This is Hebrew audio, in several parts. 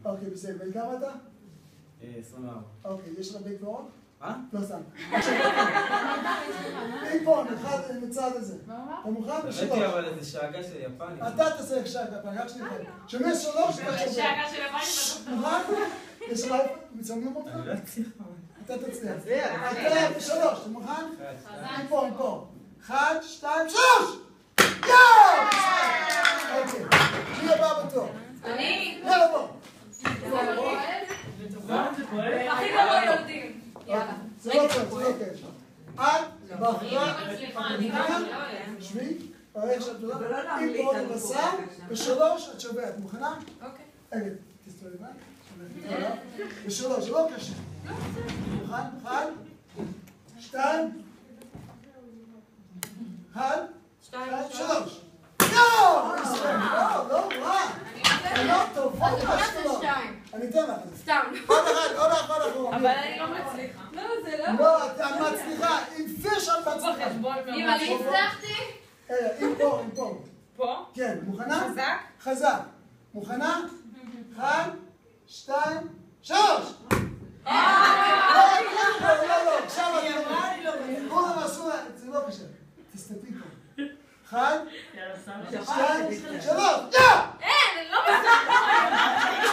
אוקיי, בסדר. וכמה אתה? 24. אוקיי, יש לך ביג פורון? לא סתם. ביג פורון, אחד מצד הזה. אתה מוכן? הבאתי אבל איזה שאגה של יפני. אתה תעשה שאגה, רק שנייה. שומע 3, אתה שומע. שאגה של יפני, מוכן? יש לך מצלמים אותך? אני לא אצליח. אתה תצליח. אתה 3, אתה מוכן? פה. 1, 2, 3! יואו! אוקיי. מי הבא בתור? אני. יאללה בוא. הכי גרוע יולדים. זה לא טוב, זה לא טוב. את בחרה, שבי, איך שאת יודעת, אם פה אני בסם, ב3 את שווה, את מוכנה? אוקיי. רגע, תסתובבי מה? ב3, זה לא קשה. מוכן? 1, 2, 1, 2, 3. יואו! לא, רע. לא טוב, עוד משהו. אני אתן לך. סתם. עוד אחד. אבל אני לא מצליחה. לא, זה לא. לא, את מצליחה. עם פיש את מצליחה. אם אני הצלחתי? עם פה. פה? כן, מוכנה? חזק? חזק. מוכנה? 1, 2, 3! לא, עכשיו אני אומר. כולם עשו לה, זה לא קשה. תסתכלי פה. 1, 2, 3, אין, אני לא מצליחה.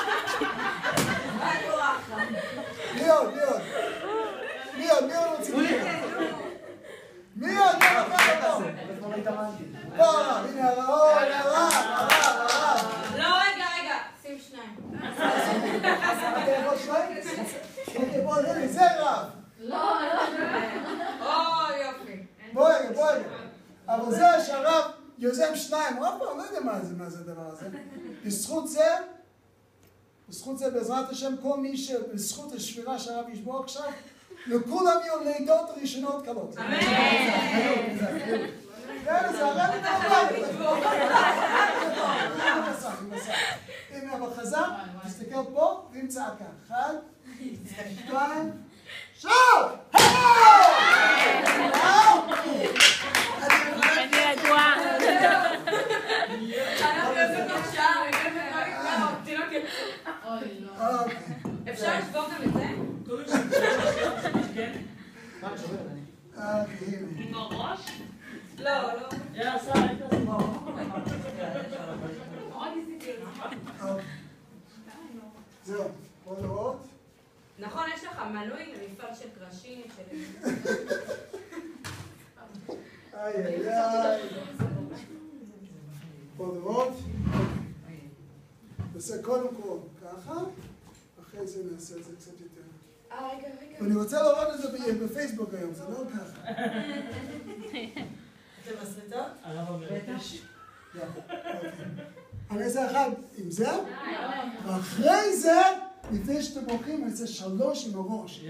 מי עוד רוצים לקרוא? מי עוד? בוא, הנה הרב. לא, רגע, שים 2. אתה יכול 2? בוא, הנה, זה רב. לא. או, יופי. בוא רגע. אבל זה שהרב יוזם 2, הוא אף פעם לא יודע מה זה הדבר הזה. בזכות זה בעזרת השם, כל מי שבזכות השבירה שהרב ישבור עכשיו, לכולם יהיו לידות ראשונות קלות. אמן. כן, זה הרב מתעורר. הנה, אבל חזק, תסתכל פה, ואם צעקה. 1, 2, 3! אני רגועה. אפשר לשבור גם את זה? עם הראש? לא. זהו, בוא לראות. נכון, יש לך מנוי למפעל של קרשים, של... איי. בוא לראות. נעשה קודם כל ככה, אחרי זה נעשה את זה קצת יותר. רגע. ואני רוצה לראות את זה בפייסבוק היום, זה לא ככה. אתם מסריטות? אני אעשה אחד עם זה, ואחרי זה, לפני שאתם הולכים, אני אעשה 3 עם הראש.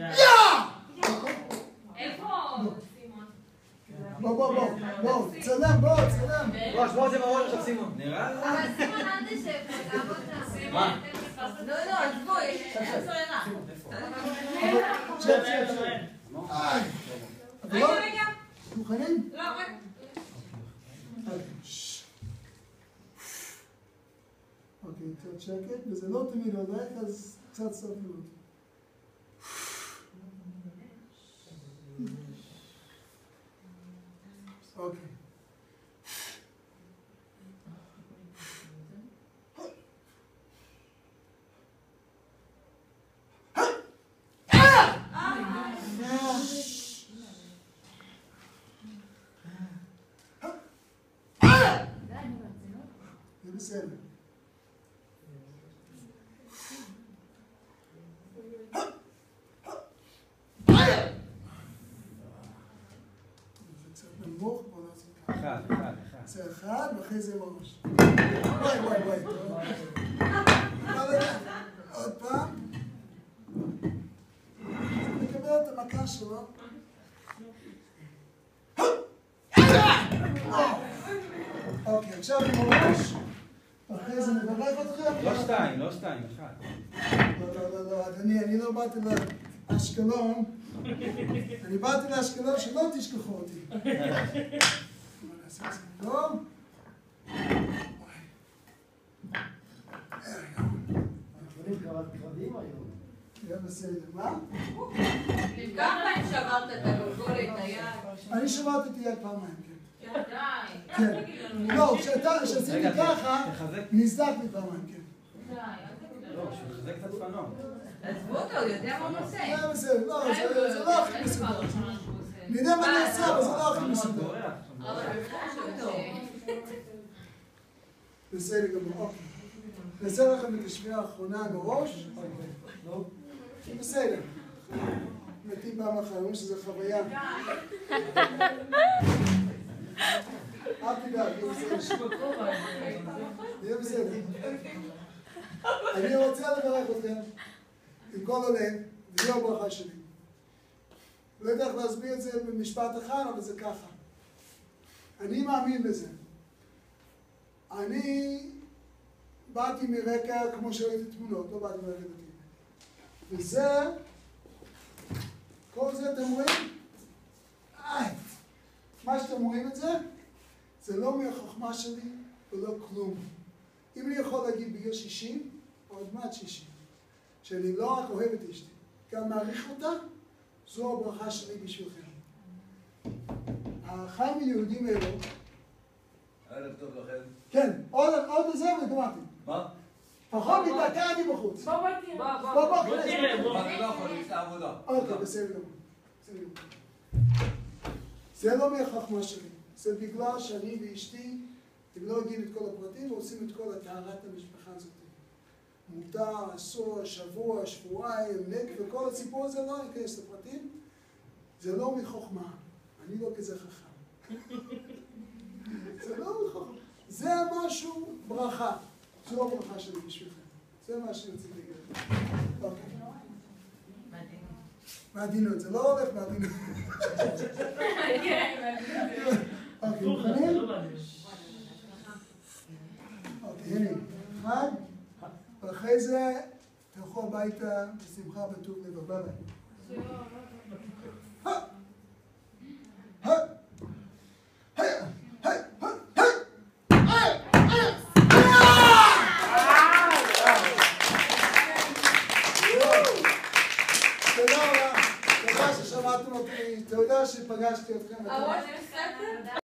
איפה סימון? בוא, צלם. בוא, זה בראש עכשיו סימון. נראה לך? אבל סימון, אל תשב, תעבוד לה. סימון, לא, עזבו, יש סוללה. רגע. מוכנים? לא, רגע. אוקיי, קצת שקט, וזה לא תמיד הולך, אז קצת סבלנות. אוקיי. זה בסדר. אחד. זה אחד, ואחרי זה ממש. וואי. עוד פעם. נקבל את המכה שלו. אוקיי, עכשיו עם הראש. אחרי זה נברך אתכם. לא שתיים, אחד. לא, אדוני, אני לא באתי לאשקלון. אני באתי לאשקלון שלא תשכחו אותי. נעשה את זה טוב. תפנים קרבים היום. יהיה בסדר. מה? כמה פעמים שברת את הגולגולת, את היד? אני שברתי את היד פעמיים, כן. די. כן. לא, כשעשיתי ככה, תחזק. נסדק לי פעמיים, כן. די, אל תגיד לא, לו. שתחזק את הצפנו. עזבו אותו, הוא יודע מה הוא עושה. זה בסדר, לא, זה לא הכי מסודר. אני יודע מה אני עושה, אבל זה לא הכי מסודר. אבל בבקשה אותו. בסדר גמור, אוקיי. נעשה לכם את השמיעה האחרונה בראש. בסדר. מתים פעם אחת, אומרים שזו חוויה. אל תדאג, יהיה בסדר. יהיה בסדר. אני רוצה לברך אתכם עם כל הלב, וזו הברכה שלי. לא יודע איך להסביר את זה במשפט אחד, אבל זה ככה. אני מאמין בזה. אני באתי מרקע, כמו שראיתי תמונות, לא באתי מרקע דתי. וזה, כל זה אתם רואים? מה שאתם רואים את זה, זה לא מהחוכמה שלי ולא כלום. אם אני יכול להגיד בגיל 60, או עוד מעט 60, שאני לא רק אוהב את אשתי, גם מעריך אותה, זו הברכה שלי בשבילכם. החיים היהודים האלו, ערב טוב לכם. כן, עוד לזה וגמרתי. מה? פחות מדקה אני בחוץ. בוא תראה. בוא, אני לא יכול, יש לי עבודה. אוקיי, בסדר גמור. זה לא מהחוכמה שלי. זה בגלל שאני ואשתי, אם לא יודעים את כל הפרטים, ועושים את כל הטהרת המשפחה הזאת. מותר, אסור, שבוע, שבועיים, נק, וכל הסיפור הזה לא ניכנס לפרטים. זה לא מחוכמה. אני לא כזה חכם. זה לא מחוכמה. זה משהו ברכה. זו הברכה שלי בשבילכם. זה מה שרציתי להגיד. אוקיי. מעדינות. זה לא הולך מעדינות. אוקיי, מוכנים? אוקיי, הנה. אחד. ואחרי זה תלכו הביתה בשמחה בטוב לב. תודה ששמעתם אותי, תודה שפגשתי אתכם.